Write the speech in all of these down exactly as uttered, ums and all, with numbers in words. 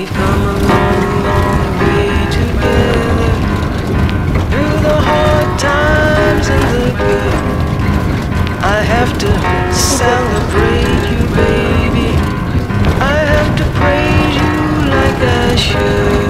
We've come a long, long way together, through the hard times and the good. I have to celebrate you, baby. I have to praise you like I should.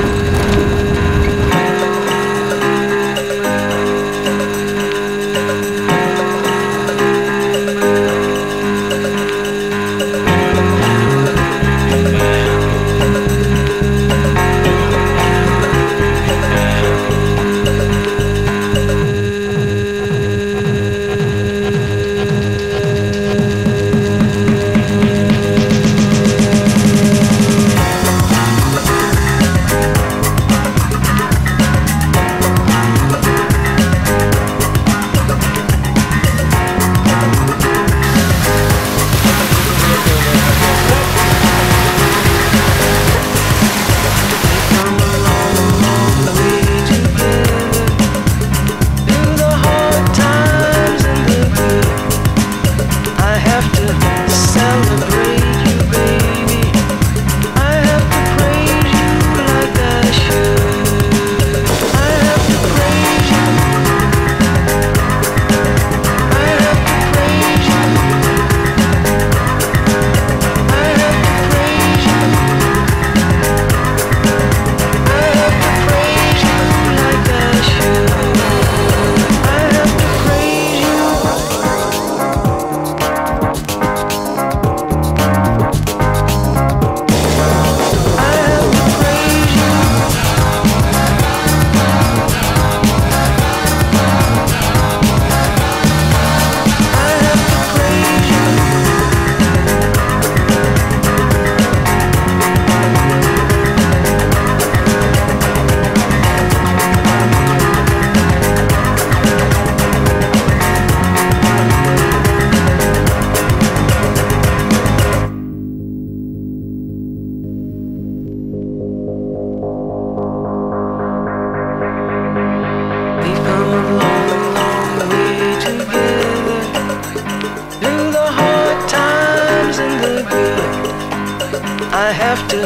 I have to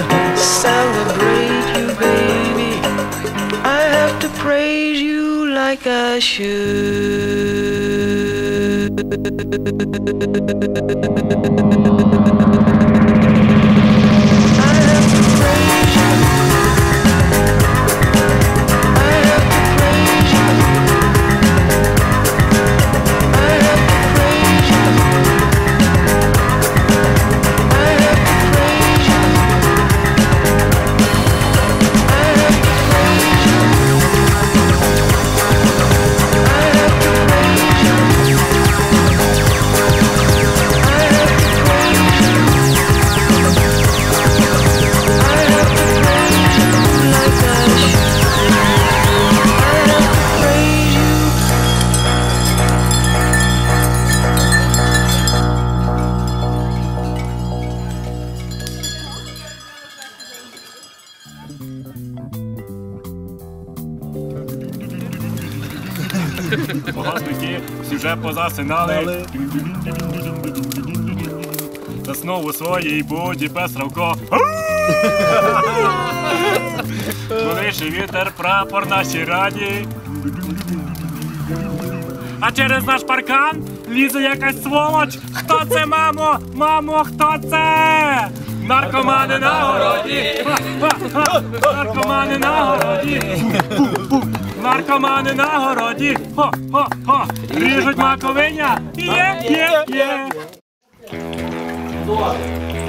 celebrate you, baby. I have to praise you like I should. I have to praise you. I have to praise you. I have to praise you. Гостики всі вже позасинали. Заснув у своїй буді песравко. Колише вітер прапор нашій раді. А через наш паркан лізе якась сволоч. Хто це, мамо? Мамо, хто це? Наркомани на городі. Наркомани на городі. Наркомани на городі, хо-хо-хо, ріжуть маковиня, є-є-є.